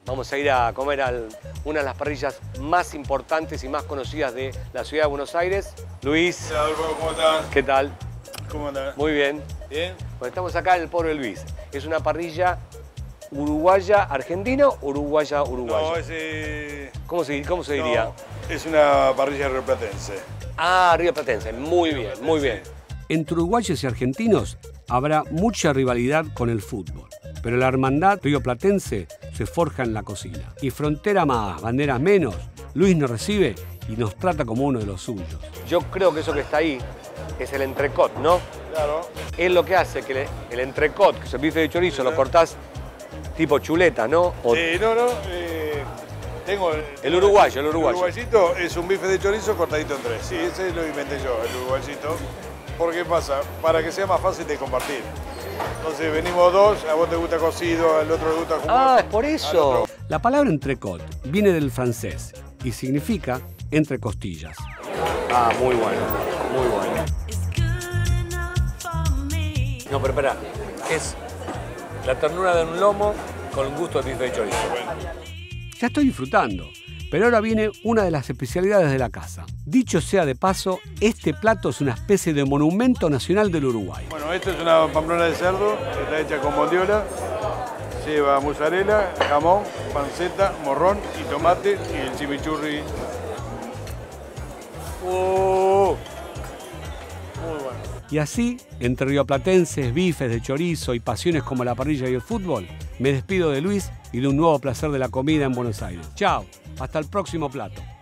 Vamos a ir a comer a una de las parrillas más importantes y más conocidas de la ciudad de Buenos Aires. Luis. Hola, Adolfo, ¿cómo estás? ¿Qué tal? ¿Cómo andás? Muy bien. ¿Bien? Bueno, estamos acá en el Pobre Luis. Es una parrilla uruguaya argentina o uruguaya uruguaya. No, ¿Cómo se diría? No, es una parrilla rioplatense. Ah, rioplatense. Muy bien, muy bien. Entre uruguayos y argentinos habrá mucha rivalidad con el fútbol, pero la hermandad rioplatense se forja en la cocina. Y frontera más, banderas menos, Luis nos recibe y nos trata como uno de los suyos. Yo creo que eso que está ahí es el entrecot, ¿no? Claro. Es lo que hace que el entrecot, que es el bife de chorizo, lo cortás tipo chuleta, ¿no? O... Sí, no. Tengo el uruguayo. El uruguayito es un bife de chorizo cortadito en tres. Sí, ese lo inventé yo, el uruguayito. ¿Por qué pasa? Para que sea más fácil de compartir. Entonces venimos dos, a vos te gusta cocido, al otro le gusta jugado. Ah, es por eso. La palabra entrecot viene del francés y significa entre costillas. Ah, muy bueno, muy bueno. No, pero espera, es la ternura de un lomo con el gusto de bife de chorizo. Ya estoy disfrutando, pero ahora viene una de las especialidades de la casa. Dicho sea de paso, este plato es una especie de monumento nacional del Uruguay. Bueno, esto es una pamplona de cerdo, está hecha con bondiola, lleva mozzarella, jamón, panceta, morrón y tomate y el chimichurri. Muy bueno. Y así, entre rioplatenses, bifes de chorizo y pasiones como la parrilla y el fútbol, me despido de Luis y de un nuevo placer de la comida en Buenos Aires. Chao, hasta el próximo plato.